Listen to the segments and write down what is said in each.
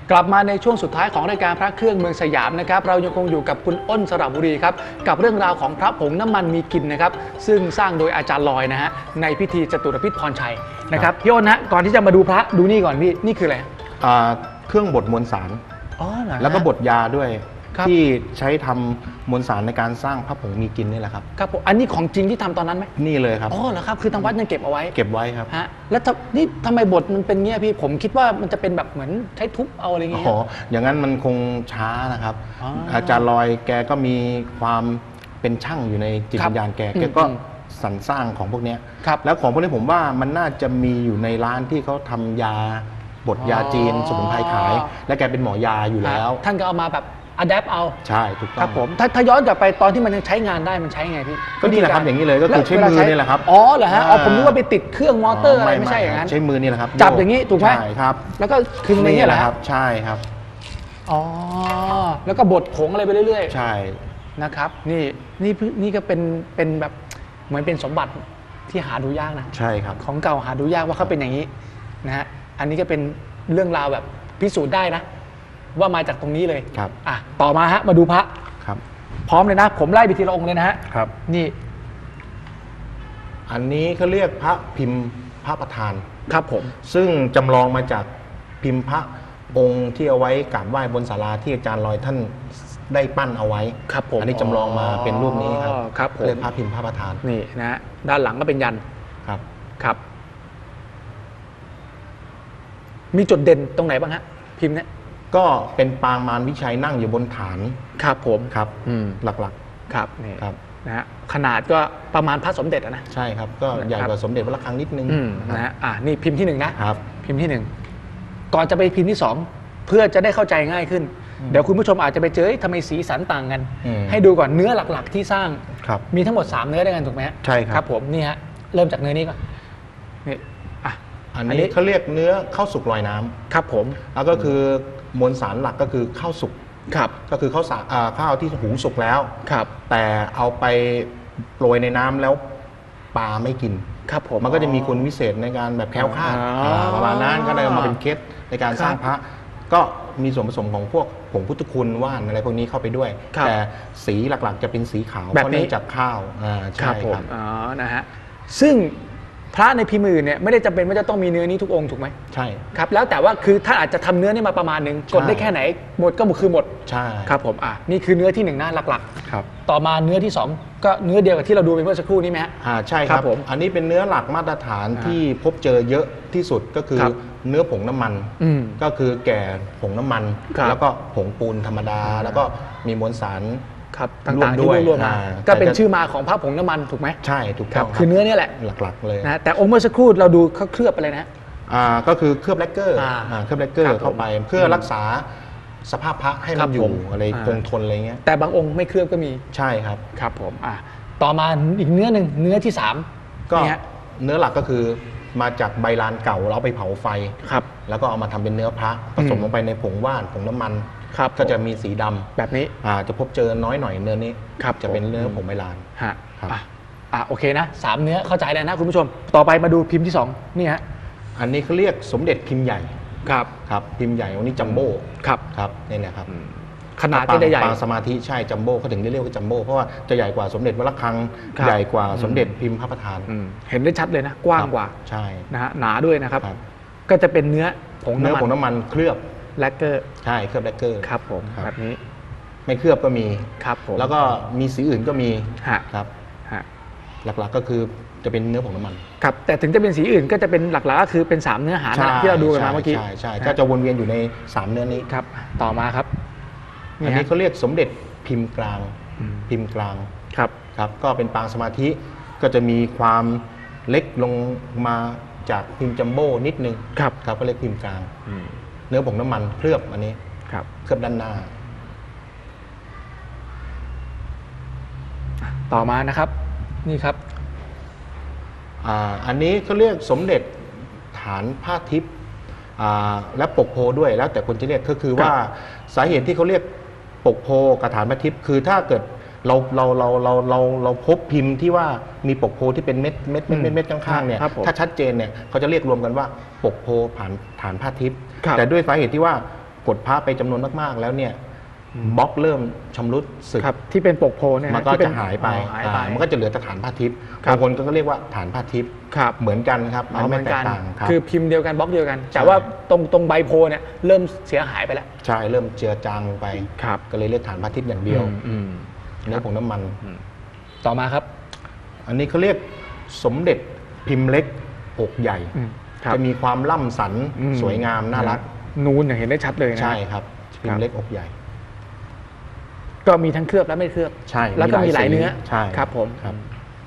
กลับมาในช่วงสุดท้ายของรายการพระเครื่องเมืองสยามนะครับเรายังคงอยู่กับคุณอ้นสระบุรีครับกับเรื่องราวของพระผงน้ำมันมีกินนะครับซึ่งสร้างโดยอาจารย์ลอยนะฮะในพิธีจตุรพิธพรชัยนะครับพี่อ้นนะก่อนที่จะมาดูพระดูนี่ก่อนพี่นี่คืออะไรเครื่องบดมวลสารแล้วก็บดยาด้วยที่ใช้ทำมวลสารในการสร้างพระผงมีกินนี่แหละครับครับผมอันนี้ของจริงที่ทำตอนนั้นไหมนี่เลยครับอ๋อเหรอครับคือทางวัดยังเก็บเอาไว้ครับฮะแล้วนี่ทำไมบดมันเป็นเงี้ยพี่ผมคิดว่ามันจะเป็นแบบเหมือนใช้ทุบเอาอะไรเงี้ยอ๋ออย่างนั้นมันคงช้านะครับอาจารย์ลอยแกก็มีความเป็นช่างอยู่ในจิตวิญญาณแกก็สรรสร้างของพวกนี้แล้วของพวกนี้ผมว่ามันน่าจะมีอยู่ในร้านที่เขาทำยาบดยาจีนสมุนไพรขายและแกเป็นหมอยาอยู่แล้วท่านก็เอามาแบบอะแดปเอาใช่ถูกต้องครับผมถ้าย้อนกลับไปตอนที่มันยังใช้งานได้มันใช้ไงพี่ก็นี่แหละครับอย่างนี้เลยก็คือใช้มือนี่แหละครับอ๋อเหรอฮะผมนึกว่าไปติดเครื่องมอเตอร์อะไรไม่ใช่อย่างนั้นใช้มือนี่แหละครับจับอย่างนี้ถูกไหมใช่ครับแล้วก็คึงอย่างนี้แหละครับใช่ครับอ๋อแล้วก็บดผงอะไรไปเรื่อยๆใช่นะครับนี่ก็เป็นแบบเหมือนเป็นสมบัติที่หาดูยากนะใช่ครับของเก่าหาดูยากว่าเขาเป็นอย่างนี้นะฮะอันนี้ก็เป็นเรื่องราวแบบพิสูจน์ได้นะว่ามาจากตรงนี้เลยครับต่อมาฮะมาดูพระครับพร้อมเลยนะผมไล่ไปทีละองค์เลยนะฮะครับนี่อันนี้เขาเรียกพระพิมพ์พระประธานครับผมซึ่งจำลองมาจากพิมพ์พระองค์ที่เอาไว้กราบไหว้บนศาลาที่อาจารย์ลอยท่านได้ปั้นเอาไว้ครับผมอันนี้จำลองมาเป็นรูปนี้ครับครับผมเรียกพระพิมพ์พระประธานนี่นะฮะด้านหลังก็เป็นยันครับครับมีจุดเด่นตรงไหนบ้างฮะพิมพ์เนี้ยก็เป็นปางมารวิชัยนั่งอยู่บนฐานครับผมครับหลักๆครับนี่ครับนะฮะขนาดก็ประมาณพระสมเด็จนะใช่ครับก็ใหญ่กว่าสมเด็จวัดระฆังนิดนึงนะฮะนี่พิมพ์ที่1นะครับพิมพ์ที่1ก่อนจะไปพิมพ์ที่2เพื่อจะได้เข้าใจง่ายขึ้นเดี๋ยวคุณผู้ชมอาจจะไปเจอทำไมสีสันต่างกันให้ดูก่อนเนื้อหลักๆที่สร้างมีทั้งหมด3เนื้อด้วยกันถูกไหมใช่ครับผมนี่ฮะเริ่มจากเนื้อนี้ก่อนนี่อันนี้เขาเรียกเนื้อข้าวสุกลอยน้ำครับผมแล้วก็คือมวลสารหลักก็คือข้าวสุกครับก็คือข้าวที่หุงสุกแล้วครับแต่เอาไปโปรยในน้ำแล้วปลาไม่กินครับผมมันก็จะมีคุณวิเศษในการแบบแคล้วคลาดประมาณนั้นก็เลยมาเป็นเคล็ดในการสร้างพระก็มีส่วนผสมของพวกผงพุทธคุณว่านอะไรพวกนี้เข้าไปด้วยแต่สีหลักๆจะเป็นสีขาวเพราะเนื่องจากข้าวใช่ครับนะฮะซึ่งพระในพิมพ์อื่นเนี่ยไม่ได้จำเป็นว่าจะต้องมีเนื้อนี้ทุกองค์ถูกไหมใช่ครับแล้วแต่ว่าคือถ้าอาจจะทำเนื้อนี่มาประมาณนึงกดได้แค่ไหนหมดก็คือหมดใช่ครับผมนี่คือเนื้อที่1นะหลักๆครับต่อมาเนื้อที่2ก็เนื้อเดียวกับที่เราดูไปเมื่อสักครู่นี้ไหมฮะใช่ครับผมอันนี้เป็นเนื้อหลักมาตรฐานที่พบเจอเยอะที่สุดก็คือเนื้อผงน้ำมันก็คือแก่ผงน้ำมันแล้วก็ผงปูนธรรมดาแล้วก็มีมวลสารต่างๆที่รวมมาก็เป็นชื่อมาของพระผงน้ำมันถูกไหมใช่ถูกต้องคือเนื้อนี่แหละหลักๆเลยนะแต่องค์เมื่อสักครู่เราดูเขาเคลือบอะไรนะก็คือเคลือบแลกเกอร์เข้าไปเพื่อรักษาสภาพพระให้มันอยู่อะไรคงทนอะไรเงี้ยแต่บางองค์ไม่เคลือบก็มีใช่ครับครับผมต่อมาอีกเนื้อหนึ่งเนื้อที่3 ก็เนื้อหลักก็คือมาจากใบลานเก่าแล้วไปเผาไฟครับแล้วก็เอามาทำเป็นเนื้อพระผสมลงไปในผงว่านผงน้ำมันก็จะมีสีดำแบบนี้จะพบเจอน้อยหน่อยเนื้อนี้จะเป็นเนื้อผงใบลานโอเคนะ3เนื้อเข้าใจแล้วนะคุณผู้ชมต่อไปมาดูพิมพ์ที่2นี่ฮะอันนี้เขาเรียกสมเด็จพิมพ์ใหญ่ครับพิมพ์ใหญ่วันนี้จัมโบ้ครับนี่แหละครับขนาดที่ได้ใหญ่ปางสมาธิใช่จัมโบ้เขาถึงได้เรียกว่าจัมโบ้เพราะว่าจะใหญ่กว่าสมเด็จวัดระฆังใหญ่กว่าสมเด็จพิมพ์พระประธานเห็นได้ชัดเลยนะกว้างกว่าใช่นะฮะหนาด้วยนะครับก็จะเป็นเนื้อผงน้ำมันเคลือบแลกเกอร์ใช่เคลือบแลกเกอร์ครับผมแบบนี้ไม่เคลือบก็มีครับผมแล้วก็มีสีอื่นก็มีครับหลักๆก็คือจะเป็นเนื้อผงน้ำมันครับแต่ถึงจะเป็นสีอื่นก็จะเป็นหลักๆก็คือเป็น3เนื้อหาที่เราดูกันมาเมื่อกี้ใช่ก็จะวนเวียนอยู่ใน3เนื้อนี้ครับต่อมาครับอันนี้เขาเรียกสมเด็จพิมพ์กลางครับก็เป็นปางสมาธิก็จะมีความเล็กลงมาจากพิมพ์จัมโบ้นิดนึงครับก็เรียกพิมพ์กลางเนื้อผงน้ำมันเคลือบอันนี้เคลือบด้านหน้าต่อมานะครับนี่ครับอันนี้เขาเรียกสมเด็จฐานผ้าทิพย์และปกโพด้วยแล้วแต่คนจะเรียกก็คือว่าสาเหตุที่เขาเรียกปกโพกับฐานผ้าทิพย์คือถ้าเกิดเราพบพิมพ์ที่ว่ามีปกโพที่เป็นเม็ดข้างๆเนี่ยถ้าชัดเจนเนี่ยเขาจะเรียกรวมกันว่าปกโพฐานผ้าทิพย์แต่ด้วยสาเหตุที่ว่ากดพระไปจำนวนมากๆแล้วเนี่ยบล็อกเริ่มชำรุดสึกครับที่เป็นปกโพเนี่ยมันก็จะหายไปมันก็จะเหลือแต่ฐานผ้าทิพย์บางคนก็เรียกว่าฐานผ้าทิพย์เหมือนกันครับมันไม่แตกต่างครับคือพิมพ์เดียวกันบล็อกเดียวกันแต่ว่าตรงใบโพเนี่ยเริ่มเสียหายไปแล้วใช่เริ่มเจือจางลงไปก็เลยเรียกฐานผ้าทิพย์อย่างเดียวเนื้อผงน้ำมันต่อมาครับอันนี้เขาเรียกสมเด็จพิมพ์เล็กอกใหญ่จะมีความล่ำสันสวยงามน่ารักนูนอย่างเห็นได้ชัดเลยนะใช่ครับพิมพ์เล็กอกใหญ่ก็มีทั้งเคลือบและไม่เคลือบใช่แล้วก็มีหลายเนื้อใช่ครับผมครับ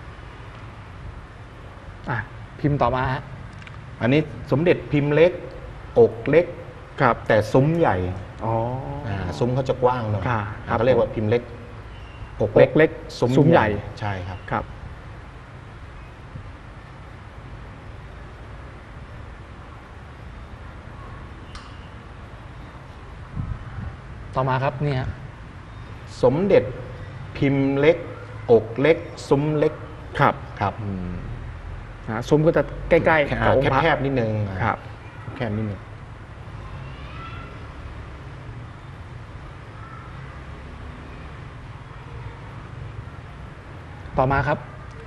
พิมพ์ต่อมาฮะอันนี้สมเด็จพิมพ์เล็กอกเล็กครับแต่ซุ้มใหญ่ซุ้มเขาจะกว้างหน่อยเขาเรียกว่าพิมพ์เล็กอกเล็กซุ้มใหญ่ใช่ครับครับต่อมาครับเนี่ยสมเด็จพิมพ์เล็กอกเล็กซุ้มเล็กครับครับซุ้มก็จะใกล้ๆกับองค์พระแคบนิดนึงครับแคบนิดนึงต่อมาครับ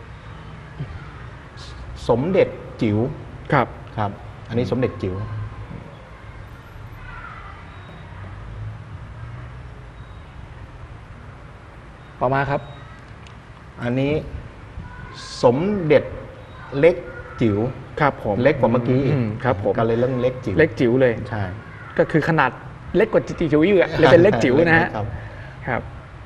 สมเด็จจิ๋วครับครับอันนี้สมเด็จจิ๋วต่อมาครับอันนี้สมเด็จเล็กจิ๋วครับผมเล็กกว่าเมื่อกี้อีกครับผมก็เลยเรื่องเล็กจิ๋วเล็กจิ๋วเลยใช่ก็คือขนาดเล็กกว่าจิ๋วอยู่เลยเป็นเล็กจิ๋วนะฮะครับ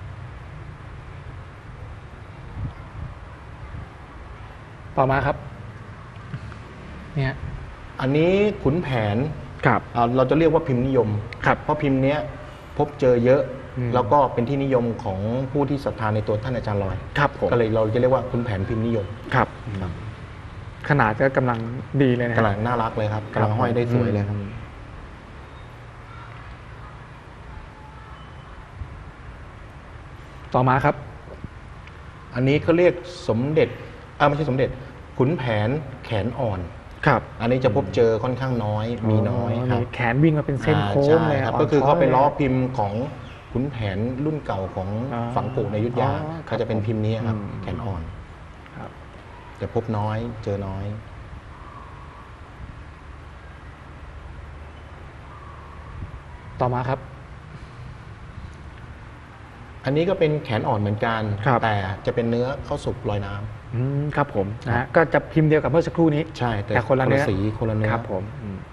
ต่อมาครับเนี่ยอันนี้ขุนแผนครับเราจะเรียกว่าพิมพ์นิยมครับเพราะพิมพ์เนี้ยพบเจอเยอะแล้วก็เป็นที่นิยมของผู้ที่ศรัทธาในตัวท่านอาจารย์ลอยครับผมก็เลยเราจะเรียกว่าขุนแผนพิมพ์นิยมครับขนาดก็กำลังดีเลยนะกำลังน่ารักเลยครับกำลังห้อยได้สวยเลยครับต่อมาครับอันนี้เขาเรียกสมเด็จไม่ใช่สมเด็จขุนแผนแขนอ่อนครับอันนี้จะพบเจอค่อนข้างน้อยมีน้อยครับแขนวิ่งมาเป็นเส้นโค้งเลยครับก็คือเขาไปล้อพิมพ์ของขุนแผนรุ่นเก่าของฝังปู่ในอยุธยาเขาจะเป็นพิมพ์นี้ครับแขนอ่อนจะพบน้อยเจอน้อยต่อมาครับอันนี้ก็เป็นแขนอ่อนเหมือนกันแต่จะเป็นเนื้อข้าวสุกลอยน้ำครับผมนะฮะก็จะพิมพ์เดียวกับเมื่อสักครู่นี้ใช่แต่คนละเนื้อสีคนละเนื้อครับผม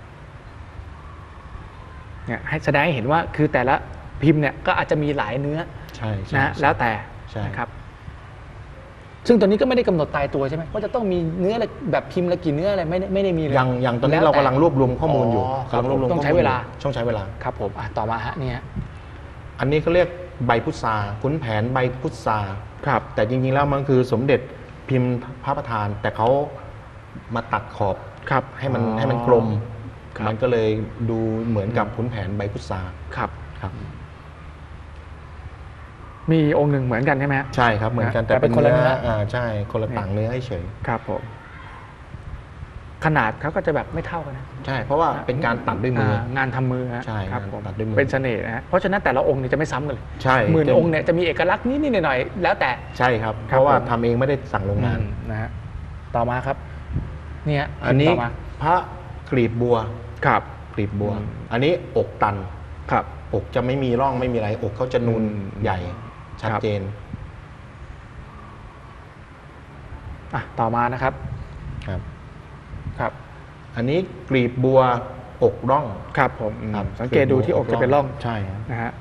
เนี่ยให้แสดงให้เห็นว่าคือแต่ละพิมพ์เนี่ยก็อาจจะมีหลายเนื้อใช่นะแล้วแต่นะครับซึ่งตอนนี้ก็ไม่ได้กำหนดตายตัวใช่ไหมว่าจะต้องมีเนื้อแบบพิมพ์ละกี่เนื้ออะไรไม่ได้มีเลยอย่างตอนนี้เรากำลังรวบรวมข้อมูลอยู่กำลังรวบรวมต้องใช้เวลาครับผมต่อมาฮะเนี่ยอันนี้เขาเรียกใบพุทราขุนแผนใบพุทราครับแต่จริงๆแล้วมันคือสมเด็จพิมพ์พระประธานแต่เขามาตัดขอบครับให้มันกลมมันก็เลยดูเหมือนกับขุนแผนใบพุทราครับมีองค์หนึ่งเหมือนกันใช่ไหมใช่ครับเหมือนกันแต่เป็นคนละเนื้อใช่คนละต่างเนื้อเฉยครับผมขนาดเขาก็จะแบบไม่เท่ากันนะใช่เพราะว่าเป็นการตัดด้วยมืองานทำมือใช่ครับผมตัดด้วยมือเป็นเสน่ห์นะเพราะฉะนั้นแต่ละองค์เนี่ยจะไม่ซ้ำกันเลยใช่หมื่นองค์เนี่ยจะมีเอกลักษณ์นิดๆหน่อยๆแล้วแต่ใช่ครับเพราะว่าทำเองไม่ได้สั่งโรงงานนะฮะต่อมาครับเนี่ยอันนี้พระกลีบบัวครับกลีบบัวอันนี้อกตันครับอกจะไม่มีร่องไม่มีอะไรอกเขาจะนูนใหญ่ชัดเจนต่อมานะครับอันนี้กลีบบัวอกร่องครับผมสังเกตดูที่อกจะเป็นร่องใช่นะฮะ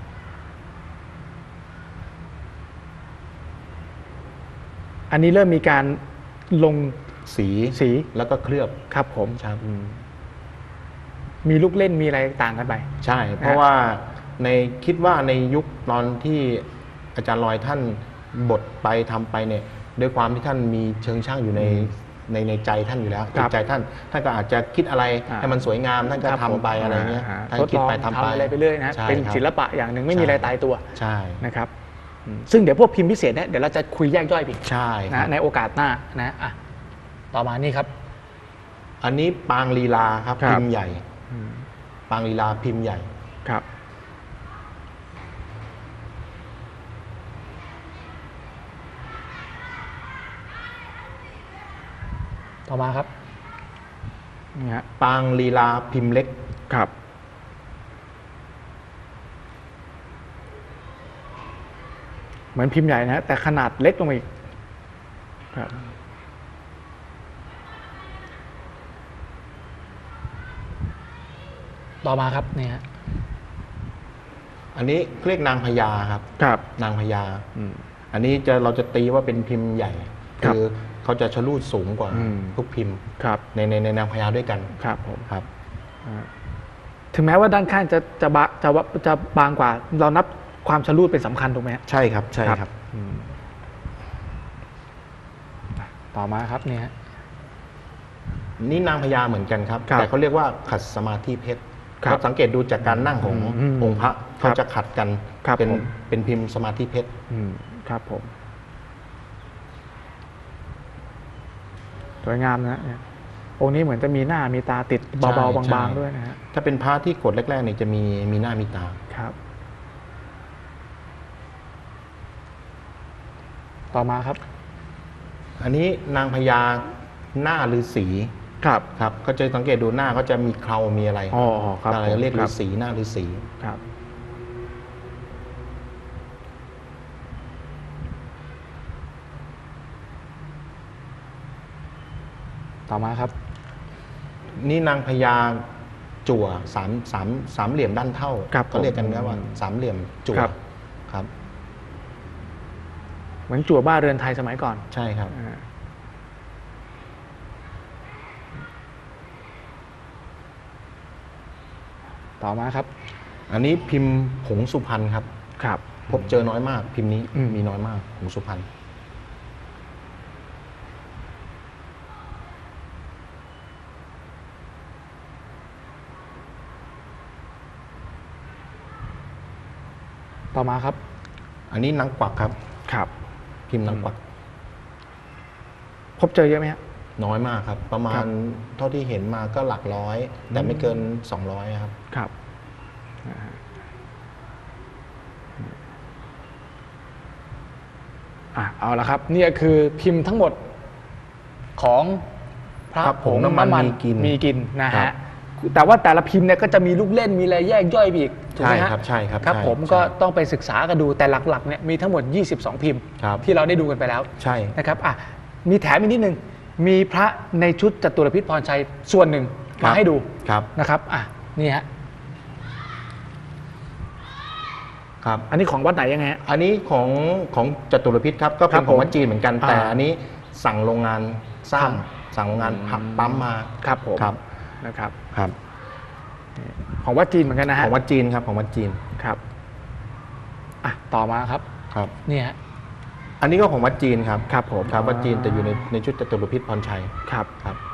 อันนี้เริ่มมีการลงสีแล้วก็เคลือบครับผมครับมีลูกเล่นมีอะไรต่างกันไปใช่เพราะว่าคิดว่าในยุคตอนที่อาจารย์ลอยท่านบทไปทำไปเนี่ยด้วยความที่ท่านมีเชิงช่างอยู่ในใจท่านอยู่แล้วจิตใจท่านก็อาจจะคิดอะไรให้มันสวยงามท่านก็ทำไปอะไรเงี้ยท่านคิดไปทำไปอะไรไปเรื่อยนะเป็นศิลปะอย่างหนึ่งไม่มีอะไรตายตัวใช่นะครับซึ่งเดี๋ยวพวกพิมพ์พิเศษเนี่ยเดี๋ยวเราจะคุยแยกย่อยไปใช่นะในโอกาสหน้านะต่อมานี่ครับอันนี้ปางลีลาครับพิมพ์ใหญ่ปางลีลาพิมพ์ใหญ่ครับต่อมาครับนี่ฮะปางลีลาพิมพ์เล็กครับเหมือนพิมพ์ใหญ่นะฮะแต่ขนาดเล็กลงมาอีกครับต่อมาครับนี่ฮะอันนี้เรียกนางพญาครับครับนางพญาอันนี้เราจะตีว่าเป็นพิมพ์ใหญ่คือเขาจะชะลูดสูงกว่าทุกพิมพ์ในนางพญาด้วยกันครับผมครับถึงแม้ว่าด้านข้างจะบางกว่าเรานับความชะลูดเป็นสำคัญถูกไหมใช่ครับใช่ครับต่อมาครับเนี่ยนี่นางพญาเหมือนกันครับแต่เขาเรียกว่าขัดสมาธิเพชรเราสังเกตดูจากการนั่งขององค์พระเขาจะขัดกันเป็นพิมพ์สมาธิเพชรครับผมสวยงามนะองค์นี้เหมือนจะมีหน้ามีตาติดเบาๆบางๆด้วยนะฮะถ้าเป็นพระที่กดแรกๆเนี่ยจะมีหน้ามีตาครับต่อมาครับอันนี้นางพญาหน้าฤาษีครับครับก็จะสังเกตดูหน้าก็จะมีเครามีอะไรครับอะไรเรียกฤาษีหน้าฤาษีครับต่อมาครับนี่นางพญาจั่วสามเหลี่ยมด้านเท่าก็เรียกกันว่าสามเหลี่ยมจั่วครับเหมือนจั่วบ้าเรือนไทยสมัยก่อนใช่ครับต่อมาครับอันนี้พิมพ์ผงสุพรรณครับครับพบเจอน้อยมากพิมพ์นี้มีน้อยมากผงสุพรรณต่อมาครับอันนี้นางกวักครับครับพิมพ์นางกวักพบเจอเยอะไหมครับน้อยมากครับประมาณเท่าที่เห็นมาก็หลักร้อยแต่ไม่เกิน200ครับครับเอาละครับนี่คือพิมพ์ทั้งหมดของพระผงน้ำมันมีกินนะฮะแต่ว่าแต่ละพิมพ์เนี่ยก็จะมีลูกเล่นมีอะไรแยกย่อยอีกถูกไหมฮะใช่ครับครับผมก็ต้องไปศึกษากันดูแต่หลักๆเนี่ยมีทั้งหมด22พิมพ์ที่เราได้ดูกันไปแล้วใช่นะครับมีแถมอีกนิดนึงมีพระในชุดจตุรพิษพรชัยส่วนหนึ่งมาให้ดูนะครับนี่ฮะครับอันนี้ของวัดไหนยังไงอันนี้ของจตุรพิษครับก็เป็นของวัดจีนเหมือนกันแต่อันนี้สั่งโรงงานสร้างสั่งโรงงานปั๊มมาครับผมนะครับครับของวัดจีนเหมือนกันนะฮะของวัดจีนครับของวัดจีนครับต่อมาครับนี่ฮะอันนี้ก็ของวัดจีนครับครับผมครับวัดจีนแต่อยู่ในชุดจตุรพิษพรชัยครับ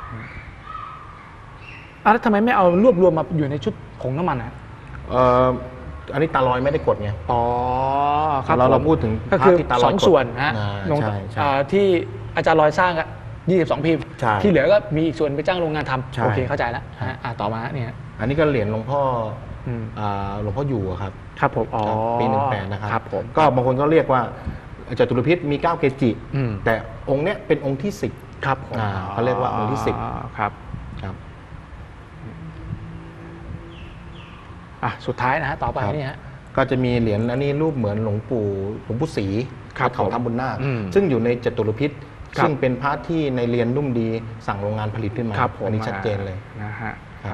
แล้วทำไมไม่เอารวบรวมมาอยู่ในชุดผงน้ำมันนะอันนี้ตาลอยไม่ได้กดไงครับเราพูดถึงก็คือ2ส่วนฮะที่อาจารย์ลอยสร้าง22พิมพ์ที่เหลือก็มีอีกส่วนไปจ้างโรงงานทำโอเคเข้าใจแล้วต่อมาเนี่ยอันนี้ก็เหรียญหลวงพ่ออยู่ครับครับผมปี18นะครับผมก็บางคนก็เรียกว่าจตุรพิษมี9เกจิแต่องค์เนี้ยเป็นองค์ที่10 ครับเขาเรียกว่าองค์ที่10 ครับสุดท้ายนะฮะต่อไปนี่ฮะก็จะมีเหรียญอันนี้รูปเหมือนหลวงปู่ศรีเขาทำบุญนาคซึ่งอยู่ในจตุรพิษซึ่งเป็นพระที่ในเรียนนุ่มดีสั่งโรงงานผลิตขึ้นมาอันนี้ชัดเจนเลยนะฮะ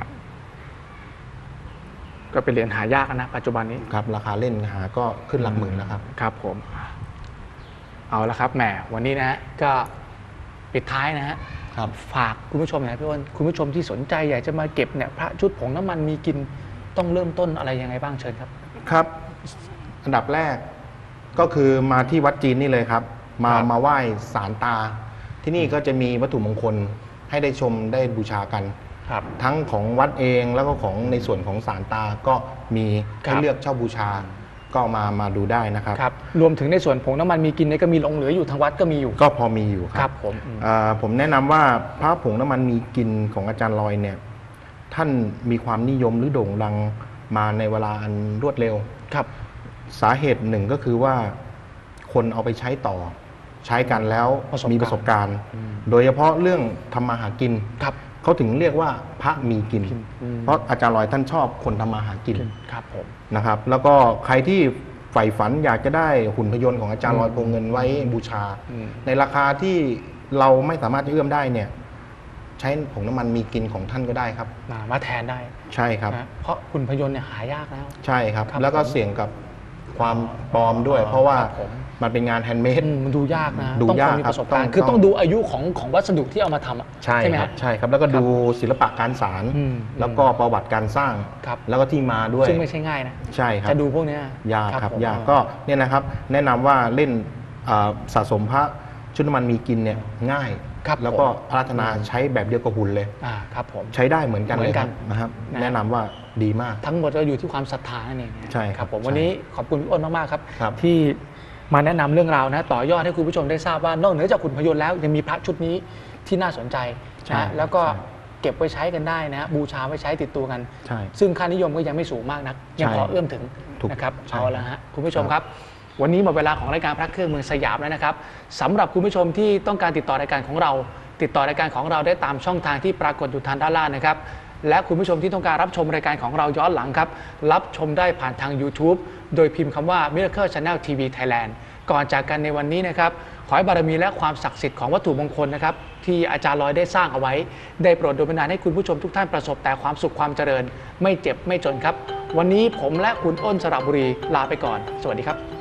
ก็เป็นเหรียญหายากนะปัจจุบันนี้ครับราคาเล่นหาก็ขึ้นหลักหมื่นแล้วครับครับผมเอาละครับแหมวันนี้นะฮะก็ปิดท้ายนะฮะฝากคุณผู้ชมนะพี่อ้นคุณผู้ชมที่สนใจอยากจะมาเก็บเนี่ยพระชุดผงน้ำมันมีกินต้องเริ่มต้นอะไรยังไงบ้างเชิญครับครับอันดับแรกก็คือมาที่วัดจีนนี่เลยครับมาไหว้ศาลตาที่นี่ก็จะมีวัตถุมงคลให้ได้ชมได้บูชากันทั้งของวัดเองแล้วก็ของในส่วนของศาลตาก็มีให้เลือกเช่าบูชาก็มาดูได้นะครับรวมถึงในส่วนผงน้ำมันมีกินเนี่ยก็มีหลงเหลืออยู่ทางวัดก็มีอยู่ก็พอมีอยู่ครับผมแนะนำว่าพระผงน้ำมันมีกินของอาจารย์ลอยเนี่ยท่านมีความนิยมหรือโด่งดังมาในเวลาอันรวดเร็วครับสาเหตุหนึ่งก็คือว่าคนเอาไปใช้ต่อใช้กันแล้ว มีประสบการณ์อืมโดยเฉพาะเรื่องทำมาหากินครับเขาถึงเรียกว่าพระมีกินอืมเพราะอาจารย์ลอยท่านชอบคนทำมาหากินครับผมนะครับ แล้วก็ใครที่ใฝ่ฝันอยากจะได้หุ่นพยนต์ของอาจารย์ลอยโพเงินไว้บูชาอืมในราคาที่เราไม่สามารถจะเอื้อมได้เนี่ยใช้ผงน้ำมันมีกินของท่านก็ได้ครับมาแทนได้ใช่ครับนะเพราะหุ่นพยนต์เนี่ยหายากแล้วใช่ครับครับแล้วก็ผมเสี่ยงกับความปลอมด้วย เพราะว่าครับผมมันเป็นงานแฮนด์เมดมันดูยากนะดูต้องยากคนมีครับประสบการณ์ต้องคือต้องดูอายุของวัสดุที่เอามาทำอะใช่ไหมครับฮะใช่ครับ แล้วก็ดูศิลปะการสารอืมแล้วก็ประวัติการสร้างครับแล้วก็ที่มาด้วยซึ่งไม่ใช่ง่ายนะใช่ครับจะดูพวกเนี้ยยากครับผมยากก็เนี่ยนะครับ แนะนำว่าเล่นสะสมพระชุดน้ำมันมีกินเนี่ยง่ายครับแล้วก็ผมอาราธนาใช้แบบเดียวกับหุ่นเลยครับผมใช้ได้เหมือนกันเหมืเลอย นคกัรันบนะครับนะแนะนำว่าดีมากทั้งหมดก็อยู่ที่ความศรัทธานั่นเองนะใช่ครับผมใช่วันนี้ขอบคุณพี่อ้นมากๆครับครับที่มาแนะนำเรื่องราวนะต่อยอดให้คุณผู้ชมได้ทราบว่านอกเหนือจากขุนพยนต์แล้วยังมีพระชุดนี้ที่น่าสนใจใช่นะแล้วก็ใช่เก็บไว้ใช้กันได้นะบูชาไว้ใช้ติดตัวกันใช่ซึ่งค่านิยมก็ยังไม่สูงมากนักยังพอเอื้อมถึงถูกนะครับใช่เอาละฮะคุณผู้ชมครับ วันนี้หมดเวลาของรายการพระเครื่องเมืองสยามแล้วนะครับสำหรับคุณผู้ชมที่ต้องการติดต่อรายการของเรา ติดต่อรายการของเราได้ตามช่องทางที่ปรากฏอยู่ทางด้านล่างนะครับและคุณผู้ชมที่ต้องการรับชมรายการของเราย้อนหลังครับรับชมได้ผ่านทาง YouTube โดยพิมพ์คำว่า Miracle Channel TV Thailand ก่อนจากกันในวันนี้นะครับขอให้บารมีและความศักดิ์สิทธิ์ของวัตถุมงคลนะครับที่อาจารย์ลอยได้สร้างเอาไว้ ได้โปรดดลบันดาลให้คุณผู้ชมทุกท่านประสบแต่ความสุขความเจริญ ไม่เจ็บไม่จนครับ วันนี้ผมและคุณอ้นสระบุรีลาไปก่อน สวัสดีครับ